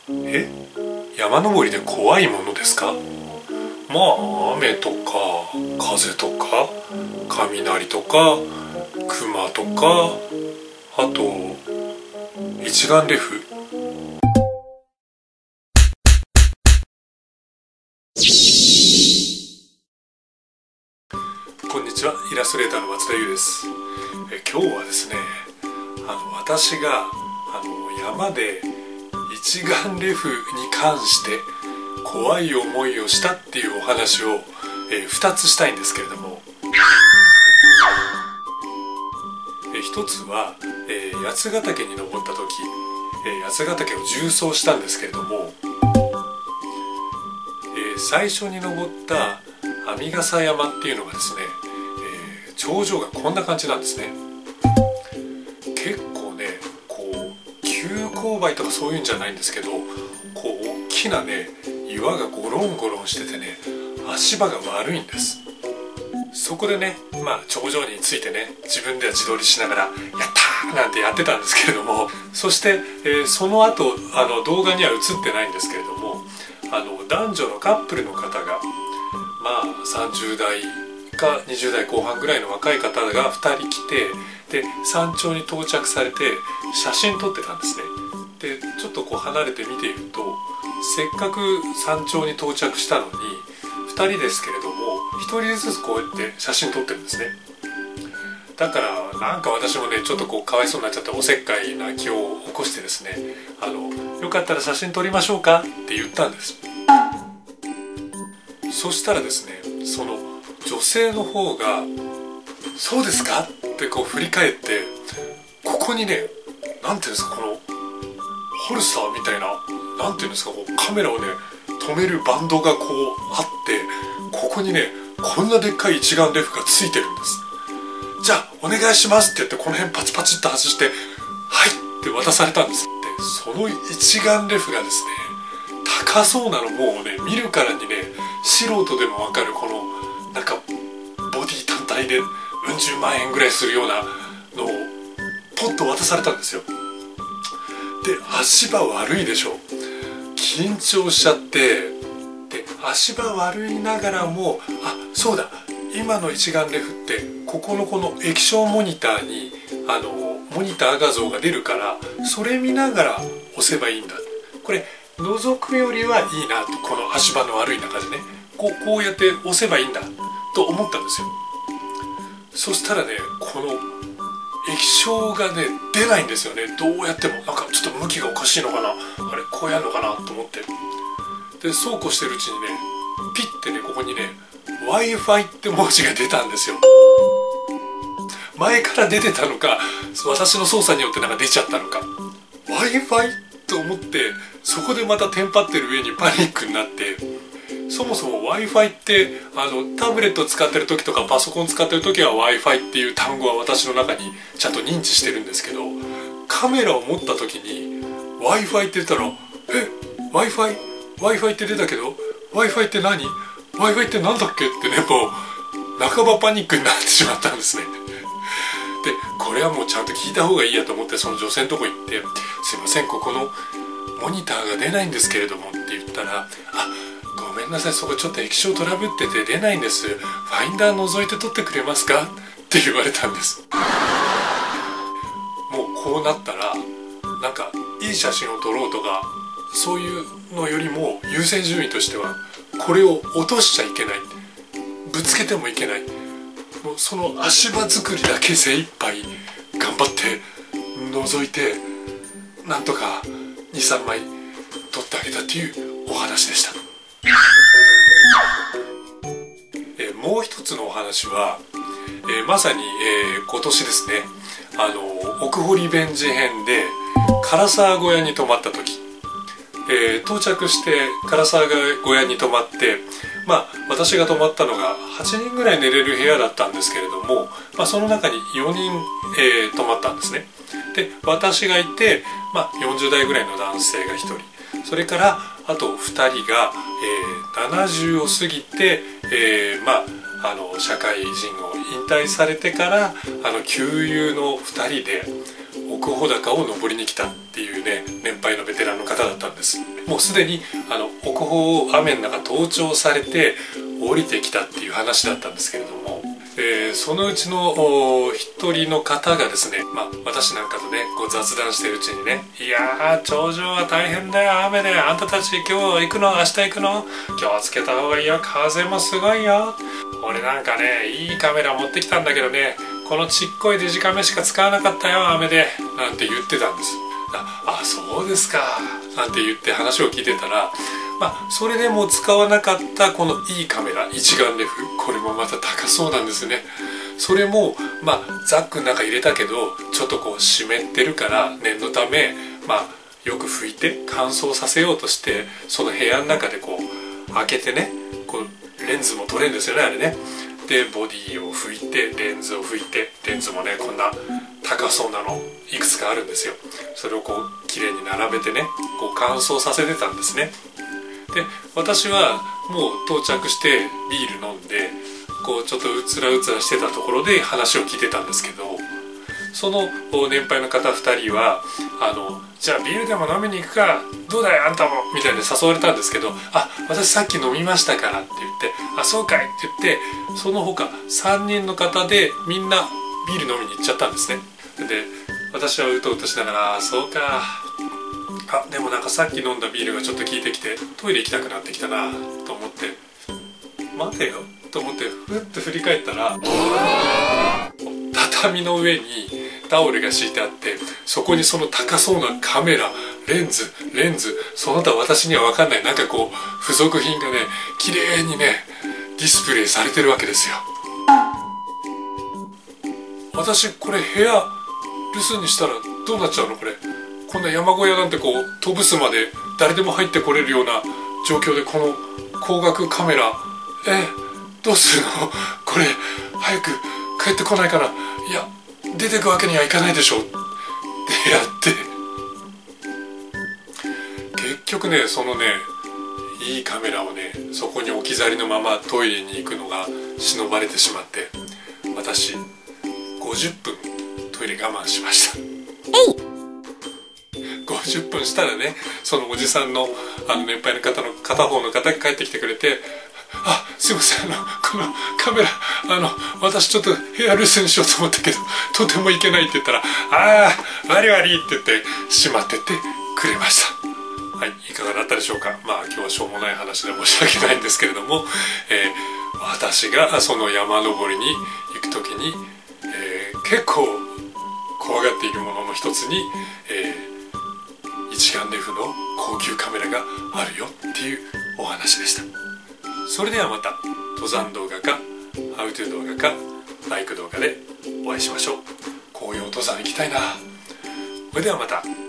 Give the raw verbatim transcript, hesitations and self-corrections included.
え、山登りで怖いものですか？まあ雨とか風とか雷とか熊とか、あと一眼レフ。こんにちは、イラストレーターの松田優です。え今日はですね、あの私があの山で一眼レフに関して怖い思いをしたっていうお話を、えー、ふたつしたいんですけれども、えー、ひとつは、えー、八ヶ岳に登った時、えー、八ヶ岳を縦走したんですけれども、えー、最初に登った阿弥笠山っていうのがですね、えー、頂上がこんな感じなんですね。結構ね、こう急勾配とかそういうんじゃないんですけど、こう大きなね岩がゴロンゴロンしててね、足場が悪いんです。そこでね、まあ頂上についてね、自分では自撮りしながら「やったー!」なんてやってたんですけれども、そして、えー、その後あの動画には映ってないんですけれども、あの男女のカップルの方が、まあさんじゅう代かにじゅう代後半ぐらいの若い方がふたり来て、で山頂に到着されて写真撮ってたんですね。でちょっとこう離れて見ていると、せっかく山頂に到着したのにふたりですけれどもひとりずつこうやって写真撮ってるんですね。だからなんか私もねちょっとこうかわいそうになっちゃっておせっかいな気を起こしてですね、あのよかったら写真撮りましょうかって言ったんです。そしたらですね、その女性の方が「そうですか?」ってこう振り返って、ここにね、なんていうんですか、このホルサーみたいな、なんていうんですか、こうカメラをね止めるバンドがこうあって、ここにねこんなでっかい一眼レフがついてるんです。じゃあお願いしますって言って、この辺パチパチって外して「はい」って渡されたんです。でその一眼レフがですね、高そうなの、もうね見るからにね素人でも分かる、このなんかボディ単体でうん十万円ぐらいするようなのをポッと渡されたんですよ。で足場悪いでしょ、緊張しちゃって、で足場悪いながらも「あ、そうだ、今の一眼レフってここのこの液晶モニターにあのモニター画像が出るから、それ見ながら押せばいいんだ、これ覗くよりはいいな」と、この足場の悪い中でね、こう、こうやって押せばいいんだと思ったんですよ。そしたらね、この液晶がね出ないんですよね。どうやってもなんかちょっと向きがおかしいのかな、あれこうやるのかなと思って、でそうこうしてるうちにね、ピッてね、ここにね Wi-Fi って文字が出たんですよ。前から出てたのか、私の操作によってなんか出ちゃったのか、 Wi-Fi と思って、そこでまたテンパってる上にパニックになって、そもそも Wi-Fi ってあのタブレット使ってる時とかパソコン使ってる時は Wi-Fi っていう単語は私の中にちゃんと認知してるんですけど、カメラを持った時に Wi-Fi って言ったら「え Wi-Fi? Wi-Fi って出たけど Wi-Fi って何 Wi-Fi ってなんだっけ?」ってね、もう半ばパニックになってしまったんですね。でこれはもうちゃんと聞いた方がいいやと思って、その女性のとこ行って「すいません、ここのモニターが出ないんですけれども」って言ったら「あ、ごめんなさい、そこちょっと液晶トラブってて出ないんです、ファインダー覗いて撮ってくれますか?」って言われたんです。もうこうなったら、なんかいい写真を撮ろうとかそういうのよりも優先順位としては、これを落としちゃいけない、ぶつけてもいけない、もうその足場作りだけ精一杯頑張って覗いて、なんとかにさんまい撮ってあげたっていうお話でした。えもう一つのお話は、えまさに、えー、今年ですね、あの奥堀弁寺編で唐沢小屋に泊まった時、えー、到着して唐沢小屋に泊まって、まあ私が泊まったのがはちにんぐらい寝れる部屋だったんですけれども、まあ、その中によにん、えー、泊まったんですね。で私がいて、まあ、よんじゅう代ぐらいの男性がひとり、それからあとふたりが、えー、ななじゅうを過ぎて、えー、まああの社会人を引退されてからあの旧友のふたりで奥穂高を登りに来たっていうね年配のベテランの方だったんです。もうすでにあの奥方を雨の中登頂されて降りてきたっていう話だったんですけれども、えー、そのうちの一人の方がですね、まあ、私なんかとねこう雑談してるうちにね「いやー頂上は大変だよ、雨で、あんたたち今日行くの、明日行くの、気をつけた方がいいよ、風もすごいよ、俺なんかねいいカメラ持ってきたんだけどね、このちっこいデジカメしか使わなかったよ雨で」なんて言ってたんです。ああそうですかなんて言って話を聞いてたら、まあ、それでも使わなかったこのいいカメラ一眼レフ、これもまた高そうなんですね。それもまあザックの中入れたけどちょっとこう湿ってるから念のため、まあ、よく拭いて乾燥させようとしてその部屋の中でこう開けてね、こうレンズも撮れるんですよねあれね。でボディを拭いてレンズを拭いて、レンズもねこんな高そうなのいくつかあるんですよ。それをこう綺麗に並べてねこう乾燥させてたんですね。で私はもう到着してビール飲んでこうちょっとうつらうつらしてたところで話を聞いてたんですけど、その年配の方ふたりはあのじゃあビールでも飲みに行くか、どうだいあんたもみたいに誘われたんですけど、あ私さっき飲みましたからって言って、あそうかいって言って、その他さんにんの方でみんなビール飲みに行っちゃったんですね。で私はうとうとしながら、あそうか、あでもなんかさっき飲んだビールがちょっと効いてきてトイレ行きたくなってきたなと思って、待てよと思ってふっと振り返ったら畳の上にタオルが敷いてあって、そこにその高そうなカメラ、レンズレンズその他私には分かんないなんかこう付属品がね綺麗にねディスプレイされてるわけですよ。私これ部屋留守にしたらどうなっちゃうのこれ。こんな山小屋なんてこう飛ぶすまで誰でも入ってこれるような状況でこの光学カメラ、えどうするのこれ、早く帰ってこないかな、いや出てくわけにはいかないでしょってやって結局ねそのねいいカメラをねそこに置き去りのままトイレに行くのが忍ばれてしまって、私ごじゅっぷんトイレ我慢しました。ごじゅっぷんしたらねそのおじさんのあの年配の方の片方の方が帰ってきてくれて、あすいません、あのこのカメラあの私ちょっと部屋留守にしようと思ったけどとてもいけないって言ったら、ああ悪い悪いって言ってしまってってくれました。はい、いかがだったでしょうか。まあ今日はしょうもない話で申し訳ないんですけれども、えー、私がその山登りに行く時に、えー、結構怖がっているものの一つに、えー、一眼レフの高級カメラがあるよっていうお話でした。それではまた登山動画かハウトゥー動画かバイク動画でお会いしましょう。紅葉登山行きたいな。それではまた。